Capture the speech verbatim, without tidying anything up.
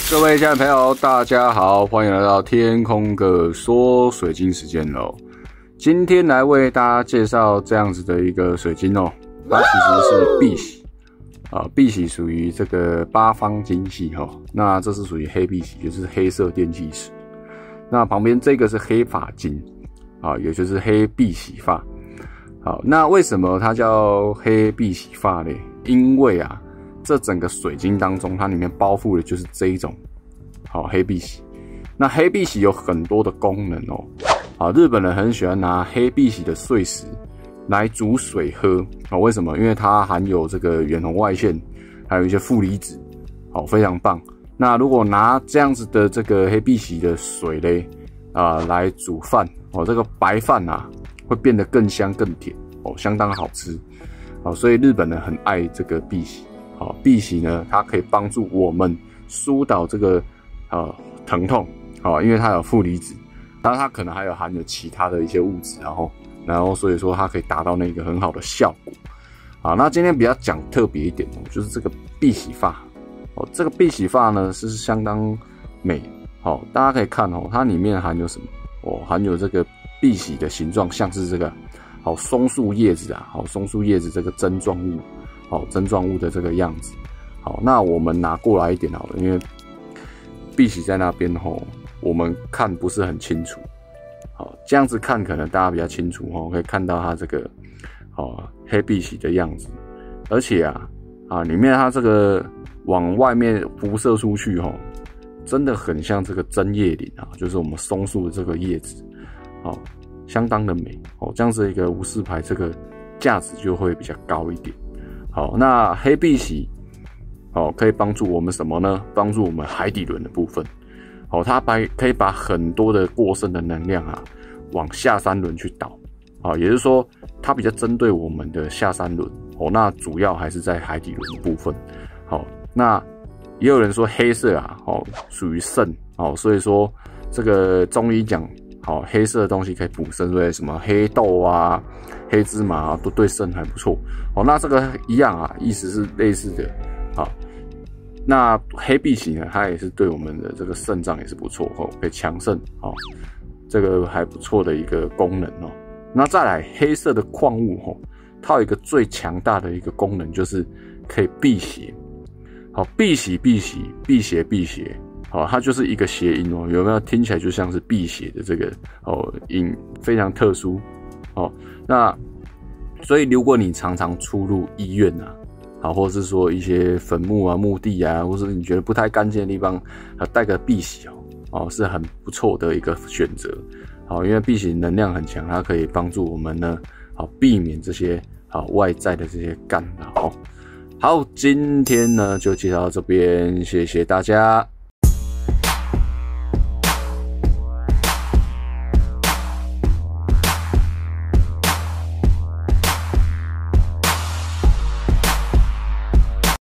各位亲爱的朋友，大家好，欢迎来到天空哥说水晶时间喽。今天来为大家介绍这样子的一个水晶哦，它其实是碧玺啊，碧玺属于这个八方晶系哈、哦，那这是属于黑碧玺，就是黑色电气石。那旁边这个是黑发晶啊，也就是黑碧玺发。好，那为什么它叫黑碧玺发呢？因为啊，这整个水晶当中，它里面包覆的就是这一种好黑碧玺。那黑碧玺有很多的功能哦。啊，日本人很喜欢拿黑碧玺的碎石来煮水喝。哦，为什么？因为它含有这个远红外线，还有一些负离子，好，非常棒。那如果拿这样子的这个黑碧玺的水嘞，啊、呃，来煮饭，哦，这个白饭啊，会变得更香更甜，哦，相当好吃。好，所以日本人很爱这个碧玺。好，碧玺呢，它可以帮助我们疏导这个呃疼痛，好，因为它有负离子，当然它可能还有含有其他的一些物质，然后然后所以说它可以达到那个很好的效果。好，那今天比较讲特别一点哦，就是这个碧玺发。哦，这个碧玺发呢是相当美。好，大家可以看哦，它里面含有什么？哦，含有这个碧玺的形状，像是这个好松树叶子啊，好松树叶子这个针状物。好，针状物的这个样子。好，那我们拿过来一点好了，因为碧玺在那边吼，我们看不是很清楚。好，这样子看可能大家比较清楚吼，可以看到它这个好黑碧玺的样子，而且啊啊里面它这个往外面辐射出去吼，真的很像这个针叶林啊，就是我们松树的这个叶子，好，相当的美哦。这样子一个无饰牌，这个价值就会比较高一点。好，那黑碧玺，好，可以帮助我们什么呢？帮助我们海底轮的部分。好，它把可以把很多的过剩的能量啊，往下三轮去导。好，也就是说，它比较针对我们的下三轮。哦，那主要还是在海底轮的部分。好，那也有人说黑色啊，哦，属于肾。哦，所以说这个中医讲，好，黑色的东西可以补肾，所以什么黑豆啊、黑芝麻啊，都对肾还不错。哦，那这个一样啊，意思是类似的。好，那黑碧玺呢，它也是对我们的这个肾脏也是不错哦，可以强肾哦，这个还不错的一个功能哦。那再来黑色的矿物哦，它有一个最强大的一个功能，就是可以辟邪。好，辟邪辟邪辟邪辟邪。好，它就是一个谐音哦，有没有听起来就像是辟邪的这个哦音，非常特殊哦。那所以如果你常常出入医院啊，好，或者是说一些坟墓啊、墓地啊，或是你觉得不太干净的地方，啊，带个碧玺哦，哦是很不错的一个选择。好，因为碧玺能量很强，它可以帮助我们呢，好避免这些好外在的这些干扰。好，今天呢就介绍到这边，谢谢大家。